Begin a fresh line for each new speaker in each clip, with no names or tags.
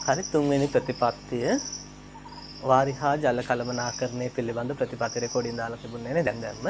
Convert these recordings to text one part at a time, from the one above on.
හරි තුන්වෙනි ප්‍රතිපත්තිය වාරි හා ජල කළමනාකරණය පිළිබඳ ප්‍රතිපත්ති රෙකෝඩින් දාලා තිබුණේ නේ දැන් දැන්ම.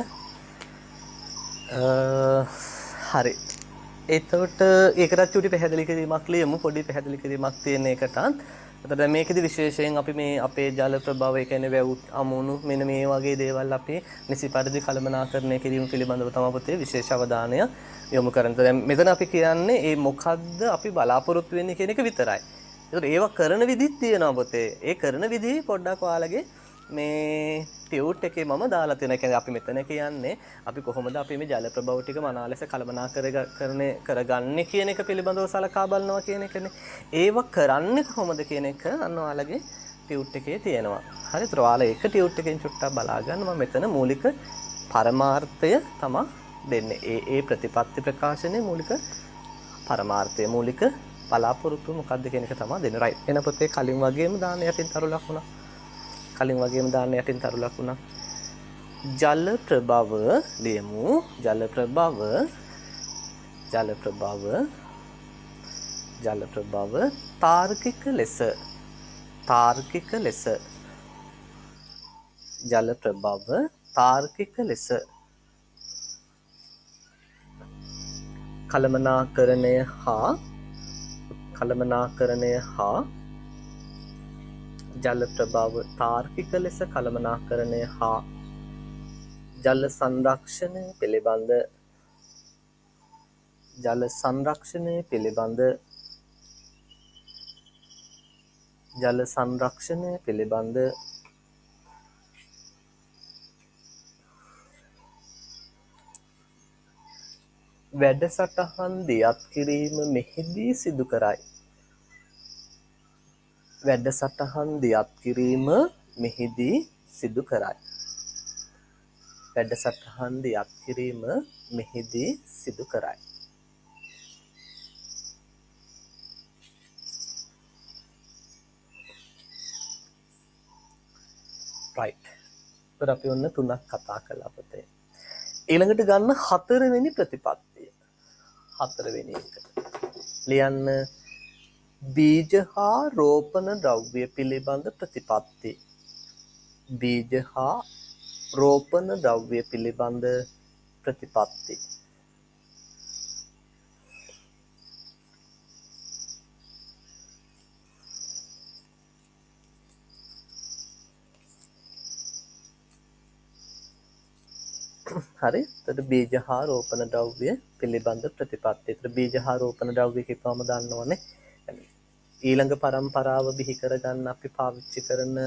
හරි. එතකොට ඒකටත් චුටි පැහැදිලි කිරීමක් ලියමු. පොඩි පැහැදිලි කිරීමක් තියෙන එකටත්. එතකොට මේකෙදි විශේෂයෙන් අපි මේ අපේ ජල ප්‍රභාවය කියන්නේ වැව් අමුණු මෙන්න මේ වගේ දේවල් අපි නිසි පරිදි කළමනාකරණය කිරීම පිළිබඳව තමයි පුතේ විශේෂ අවධානය යොමු කරන්නේ. දැන් මෙතන අපි කියන්නේ මේ මොකද්ද අපි බලාපොරොත්තු වෙන්නේ කියන එක විතරයි. ඒකට ඒවා කරන විදිහත් තියෙනවා පුතේ. ඒ කරන විදිහ පොඩ්ඩක් ඔයාලගේ මේ ටියුට් එකේ මම දාලා තියෙනවා. ඒ කියන්නේ අපි මෙතන කියන්නේ අපි කොහොමද අපි මේ ජල ප්‍රභව ටික මනා ලෙස කළමනාකරණය කරගන්නේ කියන එක පිළිබඳව සලකා බලනවා කියන එකනේ. ඒව කරන්නේ කොහොමද කියන එක අන්න ඔයාලගේ ටියුට් එකේ තියෙනවා. හරි. ඒතර ඔයාලා ඒක ටියුට් එකෙන් චුට්ටක් බලා ගන්න. මම මෙතන මූලික පරමාර්ථය තමයි දෙන්නේ. ඒ ප්‍රතිපත්ති ප්‍රකාශනයේ මූලික පරමාර්ථය මූලික බලාපොරොත්තු මොකක්ද කියන එක තමයි දෙන්නේ. රයිට්. එන පොතේ කලින් වගේම දාන්න යටින් තරු ලකුණක්. කලින් වගේම දාන්න යටින් තරු ලකුණක්. ජල ප්‍රභව ලියමු. ජල ප්‍රභව තාර්කික ලෙස ජල ප්‍රභව තාර්කික ලෙස කළමනාකරණය හා ජල ප්‍රභව තාර්කික ලෙස කළමනාකරණය හා ජල සංරක්ෂණය පිළිබඳ වැඩසටහන් දියත් කිරීම මෙහිදී සිදු කරයි. වැඩසටහන් දියත් කිරීම මෙහිදී සිදු කරයි. right. ඒත් අපි ඔන්න තුනක් කතා කළා පුතේ. ඊළඟට ගන්න හතරවෙනි ප්‍රතිපත්තිය. හතරවෙනි එක. ලියන්න බීජ හා රෝපණ ද්‍රව්‍ය පිළිබඳ ප්‍රතිපත්ති. බීජ හා රෝපණ ද්‍රව්‍ය පිළිබඳ ප්‍රතිපත්ති. හරි. එතකොට බීජ හා රෝපණ ද්‍රව්‍ය පිළිබඳ ප්‍රතිපත්ති. ඒතර බීජ හා රෝපණ ද්‍රව්‍ය කියපුවම දන්නවනේ. ඊළඟ පරම්පරාව බිහි කරගන්න අපි පාවිච්චි කරන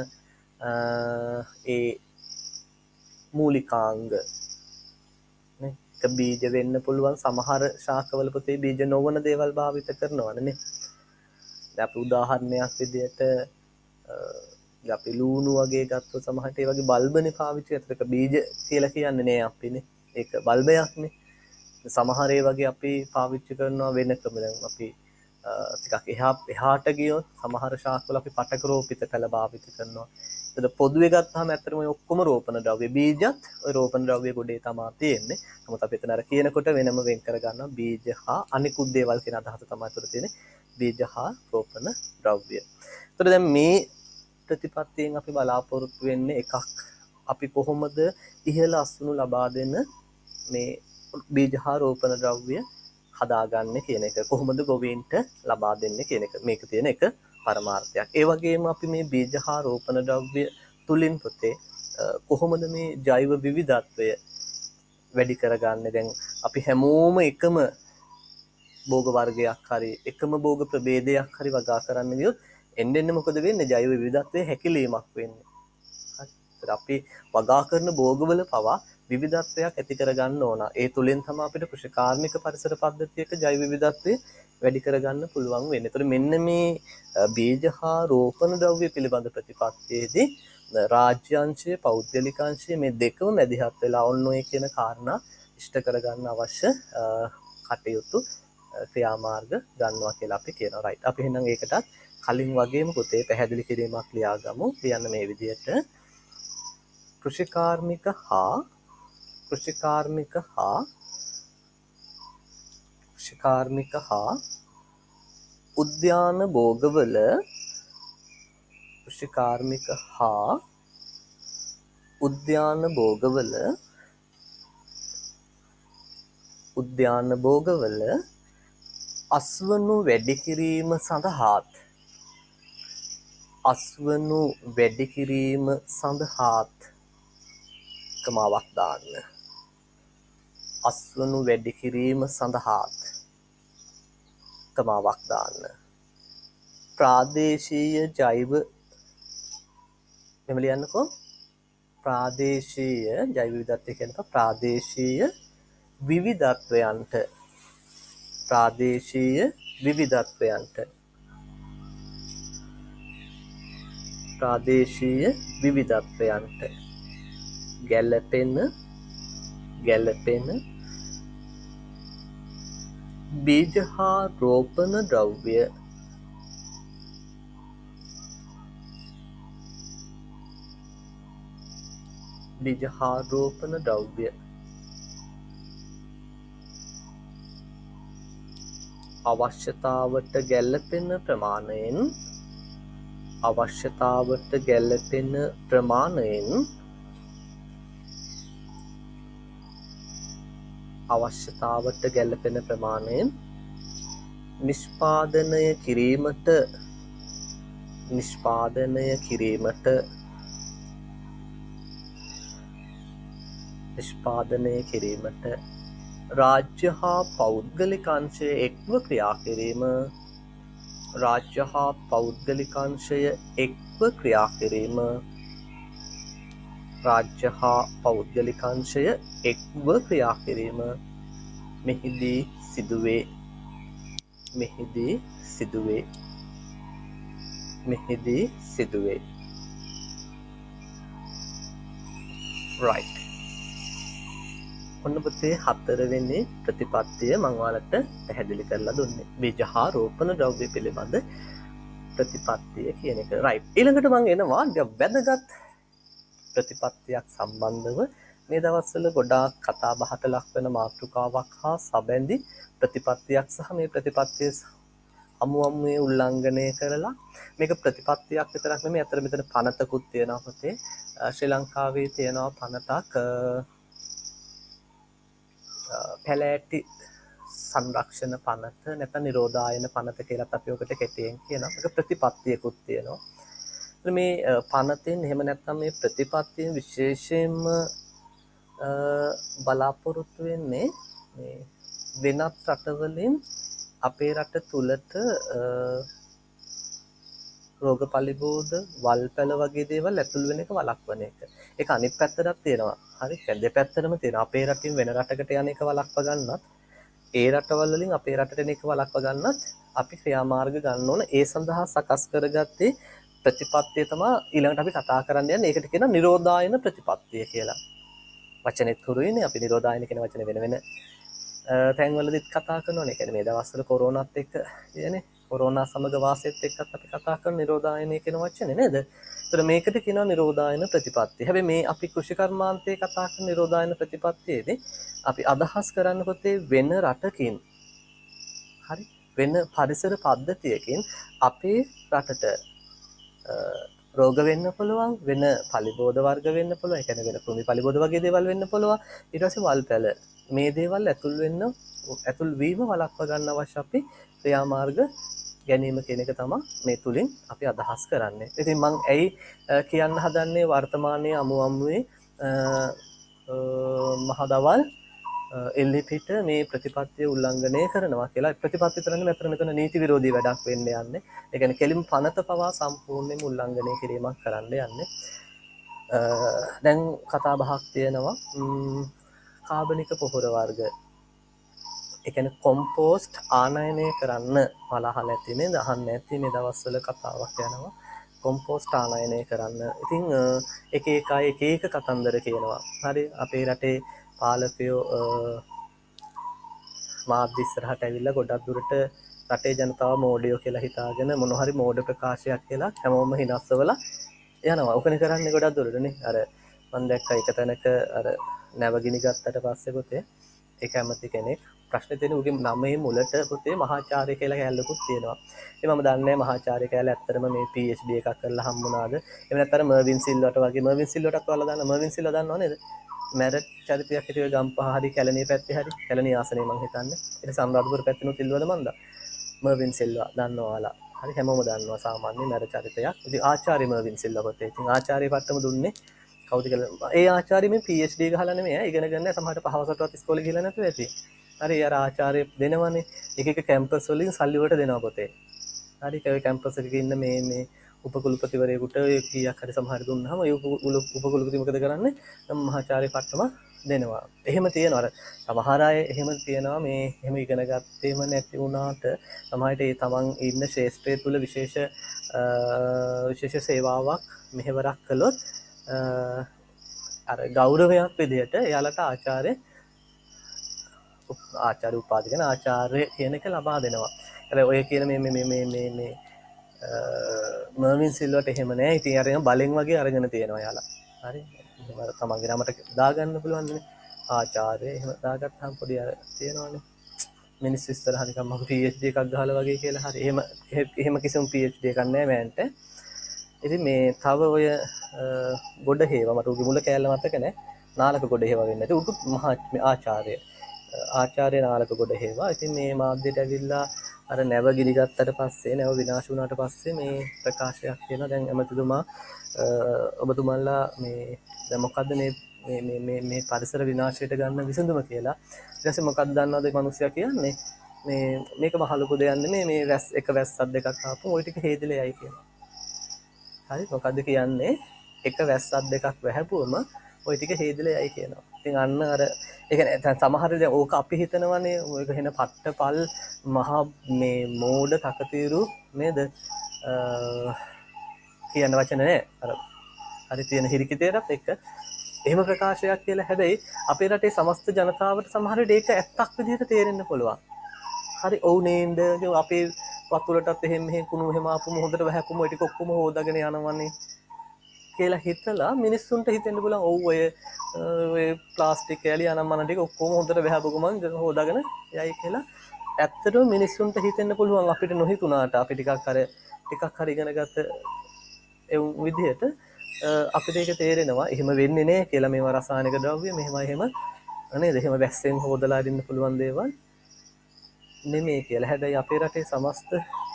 ඒ මූලිකාංග නේ. ඒක බීජ වෙන්න පුළුවන් සමහර ශාකවල පුතේ බීජ නොවන දේවල් භාවිත කරනවනේ නේ. දැන් අපි උදාහරණයක් විදිහට අපි ලූණු වගේ ගත්තොත් සමහරට ඒ වගේ බල්බනේ පාවිච්චි කරලා බීජ කියලා කියන්නේ නේ අපිනේ. ඒක බල්බයක්නේ. සමහර ඒ වගේ අපි පාවිච්චි කරනවා වෙනකම. දැන් අපි ටිකක් එහාට ගියොත් සමහර ශාකවල අපි පටක රෝපිත කළ භාවිත කරනවා. ඒතර පොදුවේ ගත්තාම ඇත්තටම ඔය ඔක්කොම රෝපණ ද්‍රව්‍ය බීජත් ඔය රෝපණ ද්‍රව්‍ය ගොඩේ තමයි තියෙන්නේ. නමුත් අපි එතන අර කියනකොට වෙනම වෙන් කර ගන්නවා බීජ හා අනිකුත් දේවල් කියන අදහස තමයි අතට තියෙන්නේ. බීජ හා රෝපණ ද්‍රව්‍ය. ඒතර දැන් මේ ප්‍රතිපත්තියෙන් අපි බලාපොරොත්තු වෙන්නේ එකක් අපි කොහොමද ඉහළ අස්වනු ලබා දෙන මේ බීජ හා රෝපණ ද්‍රව්‍ය හදාගන්නේ කියන එක. කොහොමද ගොවීන්ට ලබා දෙන්නේ කියන එක. මේක තියෙන එක පරමාර්ථයක්. ඒ වගේම අපි මේ බීජ හා රෝපණ ද්‍රව්‍ය තුලින් පුතේ කොහොමද මේ ජෛව විවිධත්වය වැඩි කරගන්නේ. දැන් අපි හැමෝම එකම භෝග වර්ගයක් හරි එකම භෝග ප්‍රභේදයක් හරි වගා කරන්න ගියොත් එන්න මොකද වෙන්නේ? ජෛව විවිධත්වයේ හැකිලීමක් වෙන්නේ. හරි. අපි වගා කරන භෝගවල පවා විවිධත්වයක් ඇති කරගන්න ඕන. ඒ තුලින් තමයි අපිට කෘෂිකාර්මික පරිසර පද්ධතියක ජෛව විවිධත්වය වැඩි කරගන්න පුළුවන් වෙන්නේ. ඒතකොට මෙන්න මේ බීජ හා රෝපණ ද්‍රව්‍ය පිළිබඳ ප්‍රතිපත්තියේදී රාජ්‍ය අංශය, පෞද්ගලික අංශය මේ දෙකම මැදිහත් වෙලා ඔන්න ඔය කියන කාරණා ඉෂ්ට කරගන්න අවශ්‍ය කටයුතු ක්‍රියාමාර්ග ගන්නවා කියලා අපි කියනවා. රයිට්. අපි එහෙනම් ඒකටත් කලින් වගේම පුතේ පැහැදිලි කිරීමක් ලියාගමු. ලියන්න මේ විදිහට කෘෂිකාර්මික හා උද්‍යාන භෝගවල කෘෂිකාර්මික හා උද්‍යාන භෝගවල අස්වනු වැඩි කිරීම සඳහාත් කමාවක් දාන්න. අස්වනු වැඩි කිරීම සඳහාත් කමාවක් දාන්න. ප්‍රාදේශීය ජෛව මෙම ලියන්නකෝ. ප්‍රාදේශීය ජෛව විවිධත්වය කියනකොට ප්‍රාදේශීය විවිධත්වයන්ට ගැළපෙන බීජ හා රෝපණ ද්‍රව්‍ය අවශ්‍යතාවට ගැළපෙන ප්‍රමාණයෙන් නිෂ්පාදනය කිරීමට රාජ්‍ය හා පෞද්ගලික අංශය එක්ව ක්‍රියා කිරීම මෙහිදී සිදුවේ. right. ඔන්න පුතේ 4 වෙනි ප්‍රතිපත්තිය මම ඔයාලට පැහැදිලි කරලා දුන්නේ. බීජ හා රෝපණ ද්‍රව්‍ය පිළිබඳ ප්‍රතිපත්තිය කියන එක. right. ඊළඟට මම එනවා වැදගත් ප්‍රතිපත්තියක් සම්බන්ධව මේ දවස්වල ගොඩාක් කතා බහට ලක් වෙන මාතෘකාවක් හා සැබැඳි ප්‍රතිපත්තියක් සහ මේ ප්‍රතිපත්තිය අමුමේ උල්ලංඝනය කරලා මේක ප්‍රතිපත්තියක් විතරක් නෙමෙයි අතර මෙතන පනතකුත් තියෙනවා පුතේ. ශ්‍රී ලංකාවේ තියෙනවා පනතක් පැලෑටි සංරක්ෂණ පනත නැත්නම් නිරෝධායන පනත කියලා අපි ඔකට කෙටියෙන් කියනවා. ඒක ප්‍රතිපත්තියකුත් තියෙනවා. මේ පනතෙන් එහෙම නැත්නම් මේ ප්‍රතිපත්තියෙන් විශේෂයෙන්ම බලාපොරොත්තු වෙන්නේ මේ වෙනත් රටවලින් අපේ රට තුලට රෝග පලිබෝධ වල්පැල වගේ දේවල් ඇතුල් වෙන එක වළක්වන එක. ඒක අනිත් පැත්තටත් තියෙනවා. හරි. දෙපැත්තටම තියෙනවා. අපේ රටින් වෙන රටකට යන එක වළක්ව ගන්නත්, ඒ රටවල් වලින් අපේ රටට එන එක වළක්ව ගන්නත් අපි ක්‍රියාමාර්ග ගන්න ඕන. ඒ සඳහා සකස් කරගත්තේ ප්‍රතිපත්තිය තමයි ඊළඟට අපි කතා කරන්න යන්නේ. ඒකට කියනවා නිරෝධායන ප්‍රතිපත්තිය කියලා. වචනේත් හුරුයිනේ අපි නිරෝධායන කියන වචනේ වෙන තැන්වලදීත් කතා කරනවානේ. කියන්නේ මේ දවස්වල කොරෝනාත් එක්ක කියන්නේ කොරෝනා සමග වාසයත් එක්කත් අපි කතා කරන නිරෝධායනය කියන වචනේ නේද? ඒතර මේකට කියනවා නිරෝධායන ප්‍රතිපත්තිය. හැබැයි මේ අපි කෘෂි කර්මාන්තයේ කතා කරන නිරෝධායන ප්‍රතිපත්තියේදී අපි අදහස් කරන්න පොතේ වෙන රටකින් හරි වෙන පරිසර පද්ධතියකින් අපේ රටට රෝග වෙන්න පුළුවන්, වෙන පලිබෝධ වර්ග වෙන්න පුළුවන්, ඒ කියන්නේ වෙන කෘමි පලිබෝධ වගේ දේවල් වෙන්න පුළුවන්. ඊට පස්සේ වල්පැල මේ දේවල් ඇතුල් වීම වළක්ව ගන්න අවශ්‍ය අපි ක්‍රියාමාර්ග ගැනීම කියන එක තමයි මේ තුලින් අපි අදහස් කරන්නේ. ඉතින් මම ඇයි කියන්න හදන්නේ වර්තමානයේ අමුවේ මහදවල් එල්ලිපිට මේ ප්‍රතිපත්තිය උල්ලංඝනය කරනවා කියලා. ප්‍රතිපත්තිය තරන්නේ මෙතන නීති විරෝධී වැඩක් වෙන්න යන්නේ. ඒ කියන්නේ කෙලින් පනත පවා සම්පූර්ණයෙන්ම උල්ලංඝනය කිරීමක් කරන්න යන්නේ. දැන් කතා බහක් තියෙනවා කාබනික පොහොර වර්ග. ඒ කියන්නේ කොම්පෝස්ට් ආනයනය කරන්න වලහල ඇති නේද? අහන්න ඇති මේ දවස්වල කතාවක් යනවා. කොම්පෝස්ට් ආනයනය කරන්න. ඉතින් එක එක කතන්දර කියනවා. හරි අපේ රටේ පාලකයෝ මාධ්‍ය ඉස්සරහට ඇවිල්ලා ගොඩක් දුරට රටේ ජනතාව මෝඩයෝ කියලා හිතාගෙන මොන හරි මෝඩ ප්‍රකාශයක් කියලා හැමෝම හිනස්සවලා යනවා. ඔකනේ කරන්නේ ගොඩක් දුරටනේ. අර මම දැක්කා එක තැනක අර නැවගිනි ගත්තට පස්සේ පුතේ ඒ කැමති කෙනෙක් ප්‍රශ්නේ තියෙන්නේ උගේ නමේ මුලට පුතේ මහාචාර්ය කියලා කැලලකුත් තියෙනවා. ඉතින් මම දන්නේ මහාචාර්ය කැලල ඇත්තටම මේ PhD එකක් කරලා හම්බුණාද? එහෙම නැත්නම් මර්වින් සිල්වට වගේ මර්වින් සිල්වටත් ඔයාලා දන්න මර්වින් සිල්ව දන්නව නේද? මැරට් චරිතයක් හිටියේ ගම්පහ හරි කැලණිය පැත්තේ හරි කැලණිය ආසනේ මං හිතන්නේ. ඊට සම්රාධපුර පැත්තෙනුත් ඉල්ලුවද මන්ද? මර්වින් සිල්වා දන්නවා ඔයාලා. හරි හැමෝම දන්නවා සාමාන්‍ය මැරට් චරිතයක්. ඉතින් ආචාර්ය මර්වින් සිල්වා පුතේ. ඉතින් ආචාර්ය පට්ටම දුන්නේ කවුද කියලා. ඒ ආචාර්ය මේ PhD ගහලා නෙමෙයි ඉගෙන ගන්න සමහරට පහවසටවත් ඉස්කෝලේ ගිහලා නැතුව ඇති. හරි අර ආචාර්ය දෙනවනේ එක එක කැම්පස් වලින් සල්ලි වලට දෙනවා පොතේ. හරි ඒ කැම්පස් එකක ඉන්න මේ උපකුලපතිවරයෙකුට ඔය කීයක් හරි සමහර දුන්නාම ඒ උපකුලපති මොකද කරන්නේ? මහාචාර්ය පට්ටම දෙනවා. එහෙම තියෙනවා. අර සමහර අය එහෙම තියෙනවා මේ එහෙම ඉගෙන ගත්තේම නැති වුණාට සමහරට ඒ තමන් ඉන්න ශාස්ත්‍රය තුල විශේෂ සේවාවක් මෙහෙවරක් කළොත් අර ගෞරවයක් විදිහට එයාලට ආචාර්ය උපාධි කියන ආචාර්ය කියන එක ලබා දෙනවා. හැබැයි ඔය කියන මේ මර්වින් සිල්වට එහෙම නෑ. ඉතින් අර බලෙන් වගේ අරගෙන තියෙනවා යාලා. හරි. එහෙම තමන්ගේ නමට දාගන්න පුළුවන් නේ. ආචාර්ය එහෙම දාගත්තාම පොඩි අර තියෙනවනේ. මිනිස්සු ඉස්සරහ නිකන් මම PhD එකක් ගහලා වගේ කියලා. හරි. එහෙම කිසිම PhD එකක් නෑ මෑන්ට. ඉතින් මේ තව ඔය ගොඩ හේවා මට උගේ මුල කෑල්ල මතක නෑ. නාලක ගොඩ හේවා වෙන්නේ නැති. උගු මහා ආචාර්ය නාලක ගොඩ හේවා. ඉතින් මේ මාධ්‍යයට ඇවිල්ලා අර නැව ගිනිගත්තට පස්සේ නැව විනාශ වුණාට පස්සේ මේ ප්‍රකාශයක් තියෙනවා. දැන් ඇමතිතුමා ඔබතුමන්ලා මේ දැන් මොකද්ද මේ පරිසර විනාශයට ගන්න විසඳුම කියලා. ඊට පස්සේ මොකක්ද දන්නවද මේ මිනිස්සයා කියන්නේ? මේක මහ ලොකු දෙයක් නෙමෙයි මේ එක වැස්සක් දෙකක් ආපුම ওই ටික හේදෙලා යයි කියලා. හරි මොකද්ද කියන්නේ? එක වැස්සක් දෙකක් වැහැපුවම ওই ටික හේදෙලා යයි කියනවා. ඉතින් අන්න අර ඒ කියන්නේ දැන් සමහර දැන් ඕක අපි හිතනවනේ ඔයක වෙන පට්ටපල් මහා මේ මෝඩ තකතිරු නේද? කියන වචන නෑ. අර හරි තියෙන හිරිකිතේටත් එක්ක එහෙම ප්‍රකාශයක් කියලා. හැබැයි අපේ රටේ සමස්ත ජනතාවට සමහර විට ඒක ඇත්තක් විදිහට තේරෙන්න පුළුවන්. හරි ඔව් නේද? අපේ වතුරටත් එහෙම කුණු එහෙම ආපුම හොඳට වැහැපුම ඔය ටික ඔක්කොම හොදාගෙන යනවනේ කියලා හිතලා මිනිස්සුන්ට හිතෙන්න පුළුවන් ඔව් ඔය ප්ලාස්ටික් කෑලි අනම්මන ටික ඔක්කොම හොඳට වැහැපු ගමන් හොදාගෙන යයි කියලා ඇත්තටම මිනිස්සුන්ට හිතෙන්න පුළුවන් අපිට නොහිතුණාට අපි ටිකක් හරි ඉගෙන ගත්ත ඒ විදිහට අපිට ඒක තේරෙනවා එහෙම වෙන්නේ නැහැ කියලා. මේවා රසායනික ද්‍රව්‍ය මෙහෙමයි එහෙම නේද? එහෙම වැස්සෙන් හොදලා අරින්න පුළුවන් දේවල් නෙමෙයි කියලා. හැබැයි අපේ රටේ සමස්ත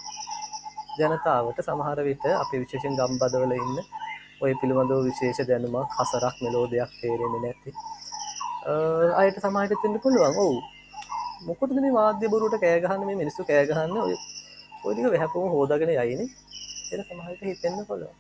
ජනතාවට සමහර විට අපි විශේෂයෙන් ගම්බදවල ඉන්න ඔය පිළිබඳව විශේෂ දැනුමක් හසරක් මෙලෝඩියක් තේරෙන්නේ නැති අයට සමහරට දෙන්න පුළුවන්. ඔව් මොකටද මේ මාධ්‍ය බොරුවට කෑ ගහන්නේ මේ මිනිස්සු කෑ ගහන්නේ ඔය ටික වැහැපුවම හොදාගෙන යයිනේ කියලා සමහරට හිතෙන්න පුළුවන්.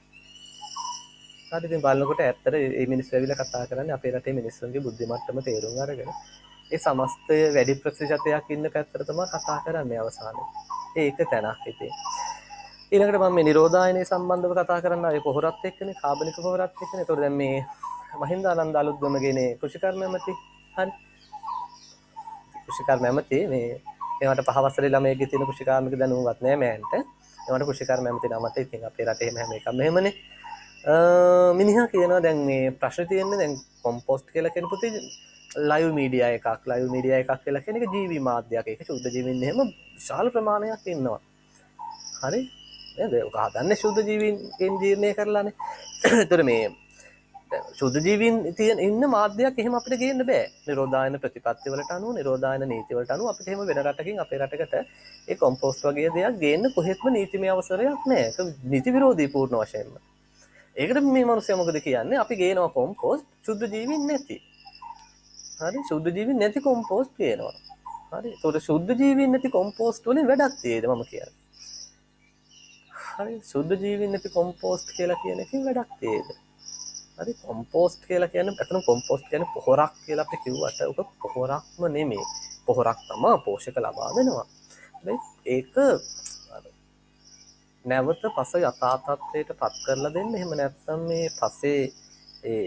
හරි ඉතින් බලනකොට ඇත්තට මේ මිනිස්සු ඇවිල්ලා කතා කරන්නේ අපේ රටේ මිනිස්සුන්ගේ බුද්ධි මට්ටම තේරුම් අරගෙන ඒ සමස්තය වැඩි ප්‍රතිශතයක් ඉන්න පැත්තට තමයි කතා කරන්නේ අවසානයේ. ඒක තැනක් ඉතින්. ඊළඟට මම මේ නිරෝධායනය සම්බන්ධව කතා කරන්න ආයේ පොහොරත් එක්කනේ කාබනික පොහොරත් එක්කනේ. ඒතකොට දැන් මේ මහින්දානන්ද අලුත්ගමගේ කෘෂිකර්ම ඇමති හරි කෘෂිකර්ම ඇමති මේ ඒවට පහවසරේ ළමයෙක්ගේ තියෙන කෘෂිකාර්මික දැනුමවත් නෑ මෑන්ට. ඒවට කෘෂිකර්ම ඇමති නමට ඉතින් අපේ රටේ හැම එකම එහෙමනේ. මිනිහා කියනවා දැන් මේ ප්‍රශ්නේ තියෙන්නේ දැන් කොම්පෝස්ට් කියලා කියන පුතේ ලයිව් මීඩියා එකක් කියලා කියන එක ජීවි මාධ්‍යයක්. ඒක සුද්ධ ජීවීන් එහෙම විශාල ප්‍රමාණයක් ඉන්නවා. හරි නේද? ඔක හදන්නේ සුද්ධ ජීවීන්ගෙන් ජීර්ණය කරලානේ. ඒතර මේ සුද්ධ ජීවීන් ඉන්න මාධ්‍යයක් එහෙම අපිට ගේන්න බෑ. නිරෝධායන ප්‍රතිපත්ති වලට අනුව නිරෝධායන නීති වලට අනුව අපිට එහෙම වෙන රටකින් අපේ රටකට ඒ කොම්පෝස්ට් වගේ දෙයක් ගේන්න කොහෙත්ම නීතිමය අවසරයක් නෑ. ඒක නීති විරෝධී පූර්ණ වශයෙන්ම. ඒකට මේ මිනිස්සු මොකද කියන්නේ? අපි ගේනවා කොම්පෝස්ට් සුද්ධ ජීවීන් නැති. හරි සුද්ධ ජීවීන් නැති කොම්පෝස්ට් ගේනවා. හරි. ඒතකොට සුද්ධ ජීවීන් නැති කොම්පෝස්ට් වලින් වැඩක් තියෙද මම කියන්නේ. හරි සුද්ධ ජීවීන් නැති කොම්පෝස්ට් කියලා කියන එකෙන් වැඩක් තියෙද? හරි කොම්පෝස්ට් කියලා කියන්නේ අතන කොම්පෝස්ට් කියන්නේ පොහොරක් කියලා අපි කිව්වට ඔක පොහොරක්ම නෙමෙයි. පොහොරක් තමයි පෝෂක ලබා දෙනවා. හැබැයි ඒක නැවත පස යථා තත්ත්වයට පත් කරලා දෙන්න. එහෙම නැත්නම් මේ පසේ ඒ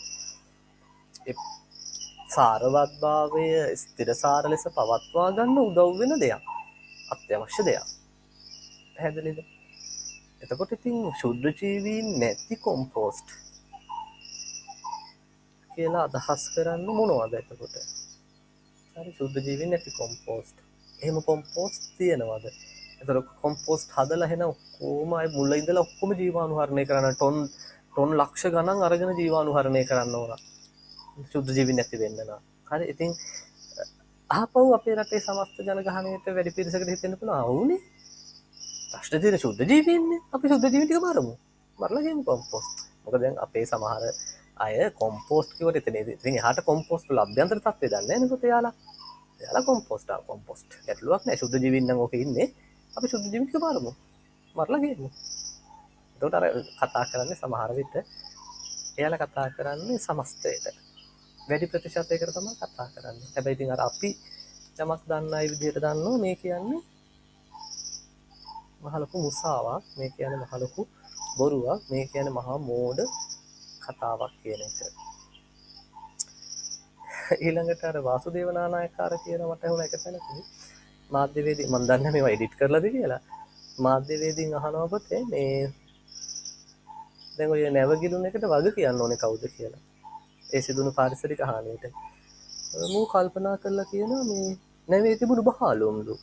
සාරවත්භාවය ස්ථිරසාර ලෙස පවත්වා ගන්න උදව් වෙන දෙයක්. අත්‍යවශ්‍ය දෙයක්. පැහැදිලිද? එතකොට ඉතින් ශුද්ධ ජීවීන් නැති කොම්පෝස්ට් කියලා අදහස් කරන්න මොනවද එතකොට? හරි සුද්ධ ජීවීන් නැති කොම්පෝස්ට්. එහෙම කොම්පෝස්ට් තියනවාද? එතකොට කොම්පෝස්ට් හදලා එහෙනම් ඔක්කොම අය මුල ඉඳලා ඔක්කොම ජීවාණුහරණය කරන්න ටොන් ලක්ෂ ගණන් අරගෙන ජීවාණුහරණය කරන්න ඕන. සුද්ධ ජීවීන් නැති වෙන්න නම්. හරි ඉතින් ආපහු අපේ රටේ සමස්ත ජනගහනයට වැඩි පිරිසකට හිතෙන්න පුළුවන් ආවුනේ. ප්‍රශ්නේ තියෙන සුද්ධ ජීවීන්නේ. අපි සුද්ධ ජීවීන් ටික මරමු. මරලා ගේමු කොම්පෝස්ට්. මොකද දැන් අපේ සමහර අය කොම්පෝස්ට් කිව්වට එතනදී ඉතින් එහාට කොම්පෝස්ට් වල අභ්‍යන්තර තත්ත්වය දන්නේ නැහැ නේද එයාලා කොම්පෝස්ට් ගැටලුවක් නැහැ සුද්ධ ජීවීන් නම් ඕකේ ඉන්නේ අපි සුද්ධ ජීවීන් ටික මරමු මරලා ගේමු එතකොට අර කතා කරන්නේ සමහර විට එයාලා කතා කරන්නේ සමස්තයට වැඩි ප්‍රතිශතයකට තමයි කතා කරන්නේ හැබැයි ඉතින් අර අපි යමක් දන්න අය විදිහට දන්නෝ මේ කියන්නේ මහ ලොකු මුසාවක් මේ කියන්නේ මහ ලොකු බොරුවක් මේ කියන්නේ මහා මෝඩ කතාවක් කියන එක ඊළඟට අර වාසුදේව නානායකාර කියන මට ඇහුණා එක තැනකදී මාධ්‍යවේදී මම දන්නේ මේවා එඩිට් කරලාද කියලා මාධ්‍යවේදීන් අහනවා පොතේ මේ දැන් ඔය නැවගිලුන එකට වග කියන්න ඕනේ කවුද කියලා ඒ සිදුණු පාරිසරික හානියට මම කල්පනා කරලා කියනවා මේ නැවේ තිබුණු බහලුම්ලු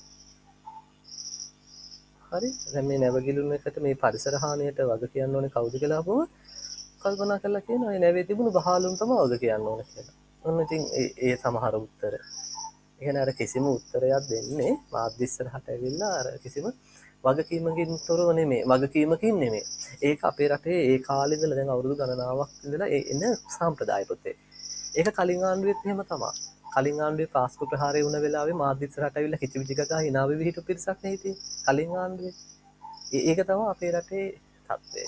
හරි දැන් මේ නැවගිලුන එකට මේ පරිසර හානියට වග කියන්න ඕනේ කවුද කියලා අහපුවම කල්පනා කරලා කියනවා මේ නැවේ තිබුණු බහලුම් තමයි වග කියන්න ඕනේ කියලා ඔන්න ඉතින් ඒ සමහර උත්තර. එහෙනම් අර කිසිම උත්තරයක් දෙන්නේ මාධ්‍ය ඉස්සරහට ඇවිල්ලා අර කිසිම වගකීමකින් තොරව නෙමෙයි. වගකීමකින් නෙමෙයි. ඒක අපේ රටේ ඒ කාලේ ඉඳලා දැන් අවුරුදු ගණනාවක් ඉඳලා එන සම්ප්‍රදාය පොතේ. ඒක කලින් ආණ්ඩුවෙත් එහෙම තමයි. කලින් ආණ්ඩුවේ පාස්කු ප්‍රහාරය වුණ වෙලාවේ මාධ්‍ය ඉස්සරහට ඇවිල්ලා කිචිවිචි ගගා hina වෙවි හිටු පිරිසක් නේ හිටියේ. කලින් ආණ්ඩුවේ. ඒක තමයි අපේ රටේ තත්ත්වය.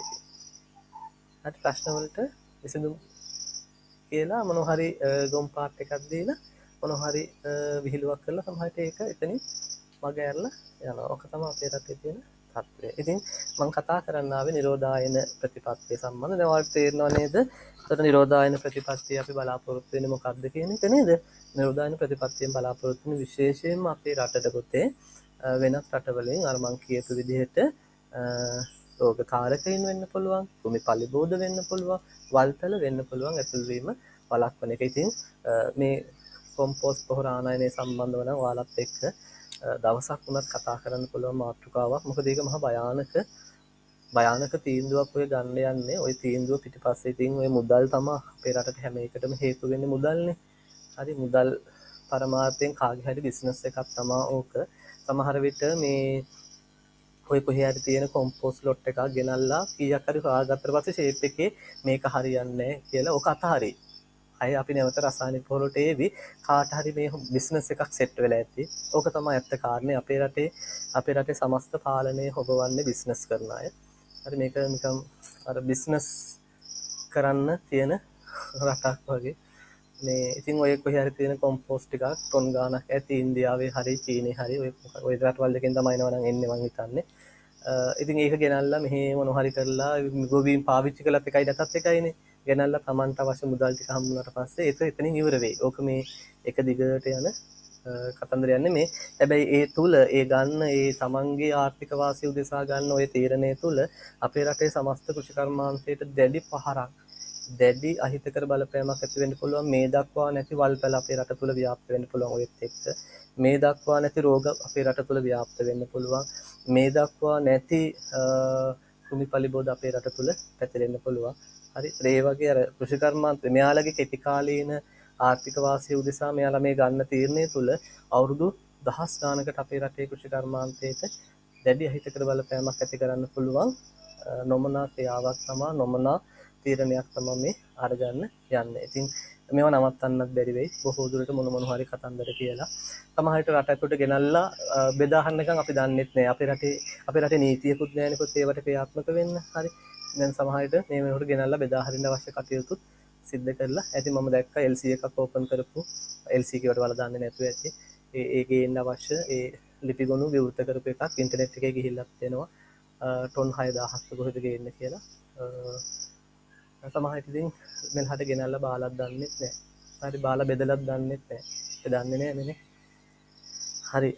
හරි ප්‍රශ්න වලට විසඳුම් කියලා මොනවා හරි ගොම් පාට් එකක් දීලා මොනවා හරි විහිළුවක් කරලා සමහරට ඒක එතනින් මග ඇරලා යනවා. ඔක තමයි අපේ රටේ තියෙන තත්ත්වය. ඉතින් මම කතා කරන්න ආවේ නිරෝධායන ප්‍රතිපත්තිය සම්බන්ධ. දැන් ඔයාලට තේරෙනව නේද? ඒතර නිරෝධායන ප්‍රතිපත්තිය අපි බලාපොරොත්තු වෙන්නේ මොකක්ද කියන එක නේද? නිරෝධායන ප්‍රතිපත්තියෙන් බලාපොරොත්තු වෙන විශේෂයෙන්ම අපේ රටට පොතේ වෙනත් රටවලින් අර මං කියපු විදිහට රෝග කාරකයින් වෙන්න පුළුවන්, භූමි පලිබෝධ වෙන්න පුළුවන්, වල්පැල වෙන්න පුළුවන් ඇතුල්වීම වළක්වන එක. ඉතින් මේ කොම්පෝස්ට් පොහොර ආනයනය සම්බන්ධව නම් ඔයාලත් එක්ක දවසක් වුණත් කතා කරන්න පුළුවන් මාතෘකාවක්. මොකද ඒක මහා භයානක තීන්දුවක් ඔය ගන්න යන්නේ. ওই තීන්දුව පිටිපස්සේ ඉතින් ඔය මුදල් තමයි අපේ රටට හැම එකටම හේතු වෙන්නේ මුදල්නේ. හරි මුදල් පරමාර්ථයෙන් කාගේ හරි බිස්නස් එකක් තමයි ඕක. සමහර විට මේ ඔය කොහේ හරි තියෙන කොම්පෝස්ට් ලොට් එකක් ගෙනල්ලා කීයක් හරි හොයාගත්තට පස්සේ ෂේප් එකේ මේක හරියන්නේ නැහැ කියලා ඔක අතහරි. අය අපි නැවත රසායනික පොහොරට ඒවි කාට හරි මේ බිස්නස් එකක් සෙට් වෙලා ඇති. ඕක තමයි ඇත්ත කාරණේ. අපේ රටේ සමස්ත පාලනය හොබවන්නේ බිස්නස් කරන අය. හරි මේක නිකම් අර බිස්නස් කරන්න තියෙන රටක් වගේ. මේ ඉතින් ඔය කොහේ හරි තියෙන කොම්පෝස්ට් ටිකක් ටොන් ගානක් ඇති ඉන්දියාවේ හරි චීනේ හරි ඔය රටවල් දෙකෙන් තමයි එනවා නම් එන්නේ මං හිතන්නේ. ඉතින් ඒක ගෙනල්ලා මෙහෙ මොනවා හරි කරලා ගොවීන් පාවිච්චි කළත් එකයි නැතත් එකයිනේ. ගෙනල්ලා Tamanට අවශ්‍ය මුදල් ටික හම්බුනාට පස්සේ ඒක එතනින් ඉවර වෙයි. ඕක මේ එක දිගට යන කතන්දර යන්නේ මේ. හැබැයි ඒ තුල ඒ ගන්න ඒ Tamanගේ ආර්ථික වාසිය උදෙසා ගන්න ওই තීරණය තුල අපේ රටේ සමස්ත කෘෂිකර්මාන්තයට දැඩි පහරක් දැඩි අහිතකර බලපෑමක් ඇති වෙන්න පුළුවන්. මේ දක්වා නැති වල්පැල අපේ රට තුල ව්‍යාප්ත වෙන්න පුළුවන් ඔයත් එක්ක. මේ දක්වා නැති රෝග අපේ රට තුල ව්‍යාප්ත වෙන්න පුළුවන්. මේ දක්වා නැති භූමි පලිබෝධ අපේ රට තුල පැතිරෙන්න පුළුවන්. හරි ඒ වගේ අර කෘෂිකර්මාන්ත මෙයාලගේ කෙටි කාලීන ආර්ථික වාසිය උදෙසා මෙයාලා මේ ගන්න තීරණය තුල අවුරුදු දහස් ගානකට අපේ රටේ කෘෂිකර්මාන්තයට දැඩි අහිතකර බලපෑමක් ඇති කරන්න පුළුවන් නොමනා ක්‍රියාවක් තමයි නොමනා තීරණයක් තමයි මේ අරගන්න යන්නේ. ඉතින් මේවා නවත්තන්නත් බැරි වෙයි. බොහෝ දුරට මොන හරි කතන්දර කියලා. සමහරට රට ඇතුළට ගෙනල්ලා බෙදා ගන්නකම් අපි දන්නෙත් නෑ. අපේ රටේ නීතියකුත් නෑනිකොත් ඒවට ක්‍රියාත්මක වෙන්න. හරි. දැන් සමහරට මේ වෙනකොට ගෙනල්ලා බෙදා හරින්න අවශ්‍ය කටයුතු සිද්ධ කරලා ඇති. මම දැක්කා LC එකක් ඕපන් කරපු LC කියවට වල දාන්නේ නැතුව ඇති. ඒකේ ඉන්න අවශ්‍ය ඒ ලිපිගොනු විවෘත කරපු එකක් ඉන්ටර්නෙට් එකේ ගිහිල්ලත් වෙනවා. ටොන් 6000ක් කොහෙද ගේන්න කියලා. සමහරට ඉතින් මෙලහට ගෙනල්ලා බාලක් දන්නෙත් නෑ. හරි බාලා බෙදලත් දන්නෙත් නෑ. ඒක දන්නේ නෑ නේ. හරි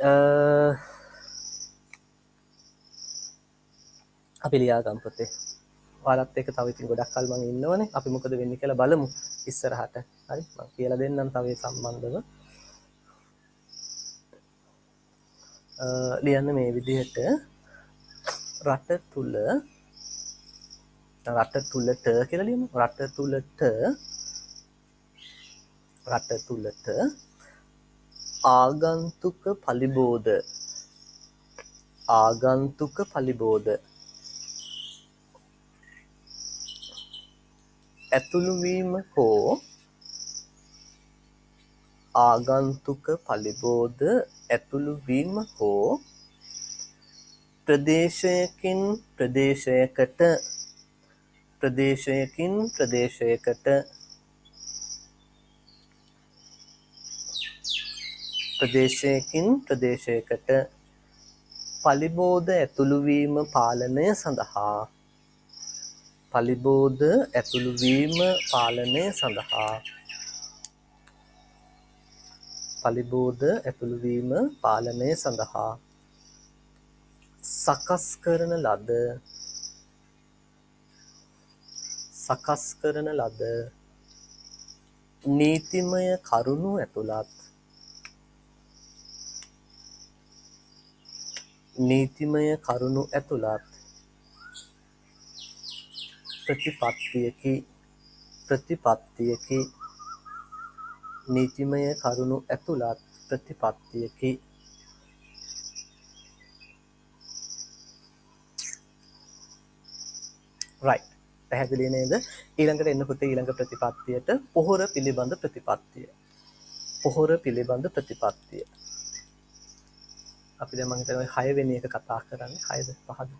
අපි ලියාගම් පොතේ ඔයාලත් එක්ක තව ඉතින් ගොඩක් කල් මම ඉන්නවනේ. අපි මොකද වෙන්නේ කියලා බලමු ඉස්සරහට. හරි මම කියලා දෙන්නම් තව ඒ සම්බන්ධව. ලියන්න මේ විදිහට රට තුලට කියලා ලියමු. රට තුලට ආගන්තුක පලිබෝධ ඇතුළුවීම හෝ ආගන්තුක පලිබෝධ ඇතුළුවීම හෝ ප්‍රදේශයකින් ප්‍රදේශයකට පලිබෝධ ඇතුළුවීම පාලනය සඳහා සකස් කරන ලද නීතිමය කරුණු ඇතුළත් ප්‍රතිපත්තියකි right පැහැදිලි නේද? ඊළඟට එන්න පුතේ ඊළඟ ප්‍රතිපත්තියට පොහොර පිළිබඳ ප්‍රතිපත්තිය. අපි දැන් මම හිතනවා 6 වෙනි එක කතා කරන්නේ 6ද 5ද?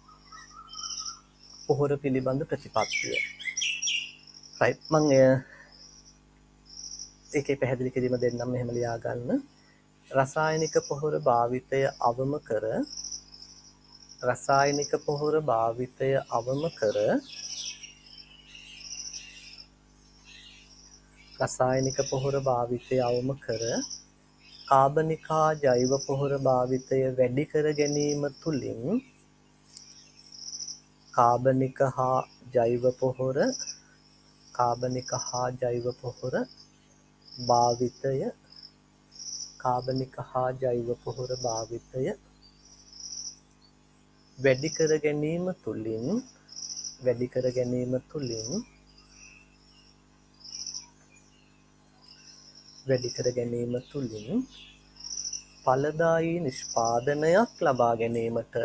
පොහොර පිළිබඳ ප්‍රතිපත්තිය. right මම ඒකේ පැහැදිලි කිරීම දෙන්නම් මෙහෙම ලියා ගන්න. රසායනික පොහොර භාවිතය අවම කර කාබනික හා ජෛව පොහොර භාවිතය වැඩි කර ගැනීම තුළින් කාබනික හා ජෛව පොහොර භාවිතය වැඩි කර ගැනීම තුළින් ඵලදායී නිෂ්පාදනයක් ලබා ගැනීමට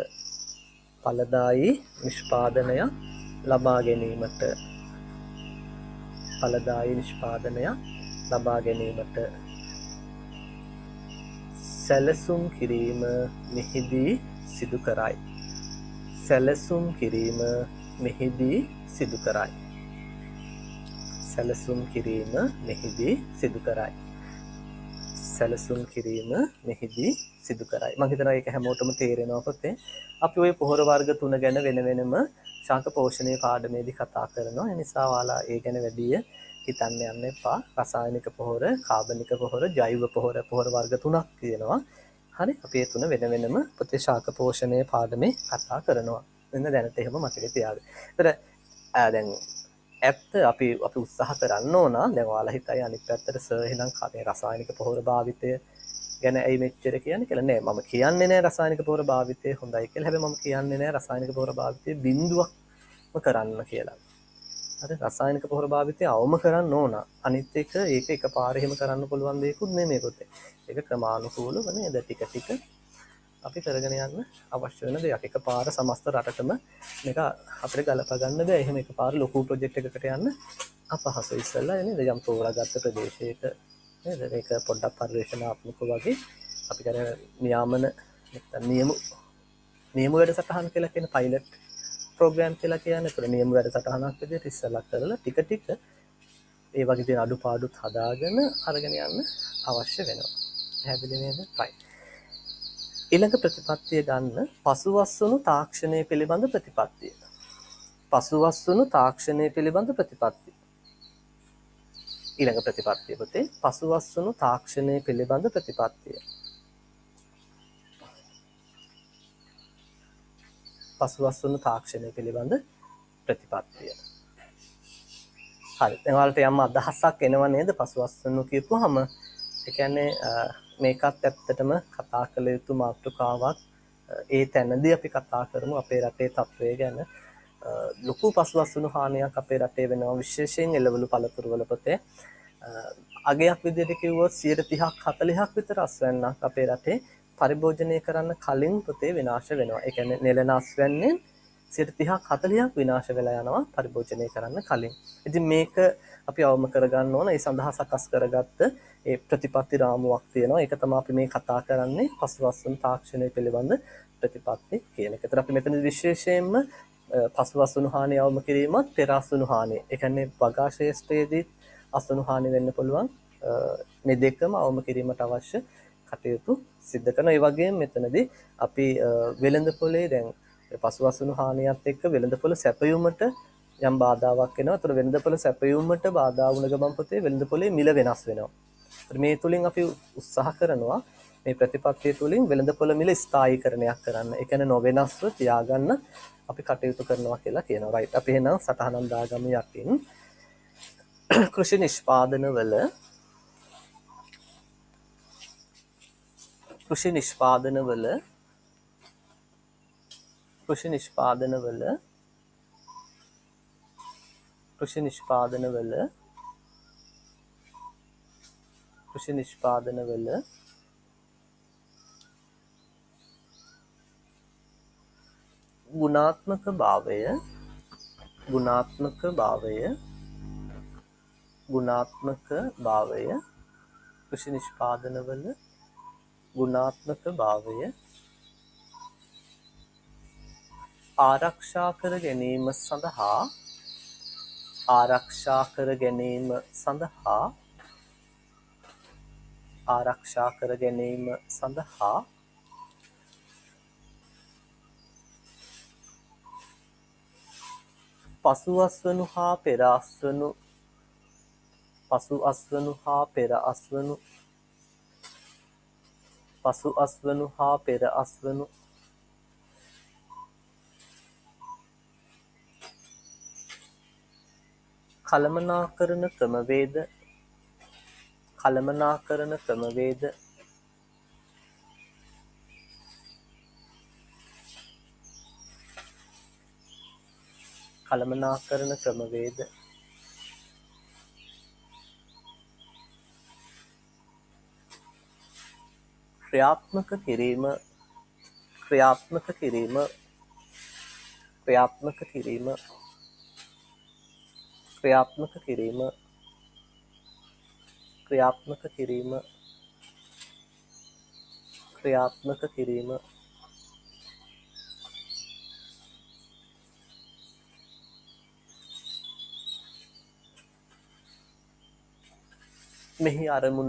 සැලසුම් කිරීම මෙහිදී සිදු කරයි. මම හිතනවා ඒක හැමෝටම තේරෙනවා පොතේ. අපි ওই පොහොර වර්ග තුන ගැන වෙන වෙනම ශාක පෝෂණයේ පාඩමේදී කතා කරනවා. ඒ නිසා ඔයාලා ඒ ගැන වැඩි හිතන්න යන්න එපා. රසායනික පොහොර, කාබනික පොහොර, ජෛව පොහොර වර්ග තුනක් තියෙනවා. හරි අපි ඒ තුන වෙන වෙනම පොතේ ශාක පෝෂණයේ පාඩමේ කතා කරනවා. එන්න දැනට එහෙම මතකේ තියාගන්න. ඒතර දැන් ඇත්ත අපි උත්සාහ කරන්න ඕන. දැන් ඔයාලා හිතයි අනිත් පැත්තට සර් එහෙනම් මේ රසායනික පොහොර භාවිතය ගැන ඇයි මෙච්චර කියන්නේ කියලා. නෑ මම කියන්නේ නෑ රසායනික පොහොර භාවිතය හොඳයි කියලා. හැබැයි මම කියන්නේ නෑ රසායනික පොහොර භාවිතය බිඳුවක්ම කරන්න කියලා. හරි රසායනික පොහොර භාවිතය අවම කරන්න ඕන. අනිත් එක ඒක එකපාර එහෙම කරන්න පුළුවන් දෙයක්ුත් නෙමෙයි පොතේ. ඒක ක්‍රමානුකූලව නේද ටික අපි කරගෙන යන්න අවශ්‍ය වෙන දෙයක්. එකපාර සමස්ත රටටම මේක අපිට ගලප ගන්න බෑ. එහෙම එකපාර ලොකු ප්‍රොජෙක්ට් එකකට යන්න අපහසුයි. ඉස්සෙල්ලා නේද යම් තෝරාගත්ත ප්‍රදේශයක නේද මේක පොඩ්ඩක් පරිශ්‍රණාත්මකව වගේ අපි කරන නියාමන නැත්නම් නියම වැඩසටහන් කියලා කියන පයිලට් ප්‍රෝග්‍රෑම් කියලා කියන්නේ. ඒතර නියම වැඩසටහනක් විදිහට ඉස්සෙල්ලා කරලා ටික ඒ වගේ තියෙන අඩුපාඩුත් හදාගෙන අරගෙන යන්න අවශ්‍ය වෙනවා. පැහැදිලි නේද? right. ඊළඟ ප්‍රතිපත්තිය ගන්න පසුවස්සුණු තාක්ෂණය පිළිබඳ ප්‍රතිපත්තිය. ඊළඟ ප්‍රතිපත්තිය පුතේ පසුවස්සුණු තාක්ෂණය පිළිබඳ ප්‍රතිපත්තිය. හරි දැන් ඔයාලට යම් අදහසක් එනව නේද පසුවස්සුණු කියපුවාම? ඒ කියන්නේ මේකත් ඇත්තටම කතා කළ යුතු මාතෘකාවක්. ඒ තැනදී අපි කතා කරමු අපේ රටේ තත්ත්වය ගැන. ලොකු පසුබස්වුණු හානියක් අපේ රටේ වෙනවා, විශේෂයෙන් එළවලු පළතුරුවල පොතේ. අගයක් විදිහට කිව්වොත් 30ක් 40ක් විතර අස්වැන්නක් අපේ රටේ පරිභෝජනය කරන්න කලින් පොතේ විනාශ වෙනවා. ඒ කියන්නේ නෙළන අස්වැන්නේ 30ක් 40ක් විනාශ වෙලා යනවා පරිභෝජනය කරන්න කලින්. ඉතින් මේක අපි අවම කරගන්න ඕන. ඒ සඳහා සකස් කරගත්ත ඒ ප්‍රතිපත්ති රාමුවක් තියෙනවා. ඒක තමයි අපි මේ කතා කරන්නේ පසුබස්වුණු තාක්ෂණය පිළිබඳ ප්‍රතිපත්ති කියන එක. ඒතර අපි මෙතන විශේෂයෙන්ම පසුබස්වුණු හානිය අවම කිරීමත් පෙර අස්වැන්නු හානිය. ඒ කියන්නේ වගා ශේෂ්ත්‍රයේදී අස්වැන්නු හානි වෙන්න පුළුවන්. මේ දෙකම අවම කිරීමට අවශ්‍ය කටයුතු සිදු කරනවා. ඒ වගේම මෙතනදී අපි වෙළඳපොලේ දැන් පසුබස්වුණු හානියත් එක්ක වෙළඳපොළ සැපයුමට යම් බාධාවක් එනවා. ඒතර වෙළඳපොළ සැපයුමට බාධා වුණ ගමන් පොතේ වෙළඳපොලේ මිල වෙනස් වෙනවා. ඒතර මේ තුලින් අපි උත්සාහ කරනවා මේ ප්‍රතිපත්තිය තුලින් වෙළඳපොළ මිල ස්ථායීකරණයක් කරන්න. ඒ කියන්නේ නොවෙනස්ව තියාගන්න අපි කටයුතු කරනවා කියලා කියනවා. රයිට්. අපි එහෙනම් සටහනක් දාගමු යටින්. කෘෂි නිෂ්පාදනවල කෘෂි නිෂ්පාදනවල ගුණාත්මක භාවය කෘෂි නිෂ්පාදනවල ගුණාත්මක භාවය ආරක්ෂා කර ගැනීම සඳහා පසු අස්වනු හා පෙර අස්වනු කළමනාකරණ ක්‍රමවේද ක්‍රියාත්මක කිරීම මෙහි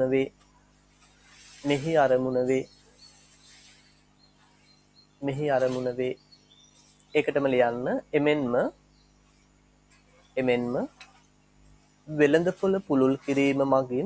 අරමුණ වේ. ඒකටම ලියන්න එමෙන්ම වෙළඳපොළ පුළුල් කිරීම මගින්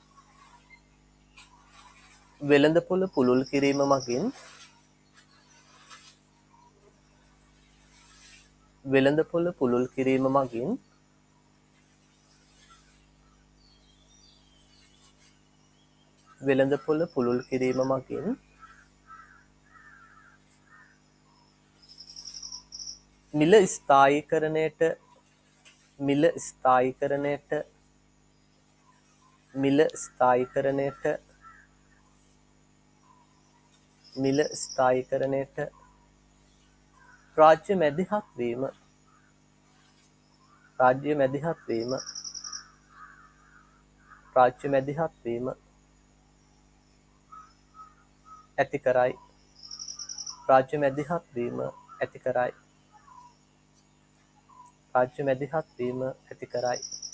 මිල ස්ථායීකරණයට රාජ්‍ය මැදිහත් වීම ඇති කරයි.